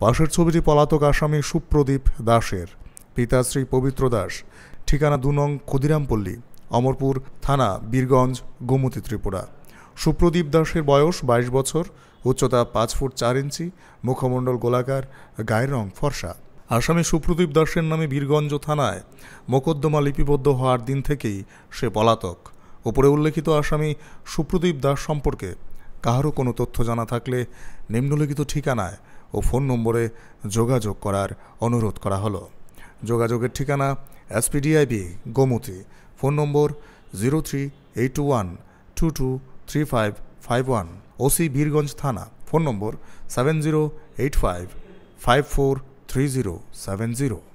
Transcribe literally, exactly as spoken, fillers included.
পাশের ছবিটি পলাতক আসামি সুপ্রদীপ দাসের। পিতা শ্রী পবিত্র দাস, ঠিকানা দু নং ক্ষুদিরামপল্লী, অমরপুর থানা, বীরগঞ্জ, গোমতী, ত্রিপুরা। সুপ্রদীপ দাসের বয়স বাইশ বছর, উচ্চতা পাঁচ ফুট চার ইঞ্চি, মুখমণ্ডল গোলাকার, গায়ের রং ফর্সা। আসামি সুপ্রদীপ দাসের নামে বীরগঞ্জ থানায় মোকদ্দমা লিপিবদ্ধ হওয়ার দিন থেকেই সে পলাতক। উপরে উল্লেখিত আসামি সুপ্রদীপ দাস সম্পর্কে কাহারও কোনো তথ্য জানা থাকলে নিম্নলিখিত ঠিকানায় ও ফোন নম্বরে যোগাযোগ করার অনুরোধ করা হলো। যোগাযোগের ঠিকানা SPDIB Gomti, phone number zero three eight one two two three five five one. OC Birganj থানা, phone number seven zero eight five five four three zero seven zero.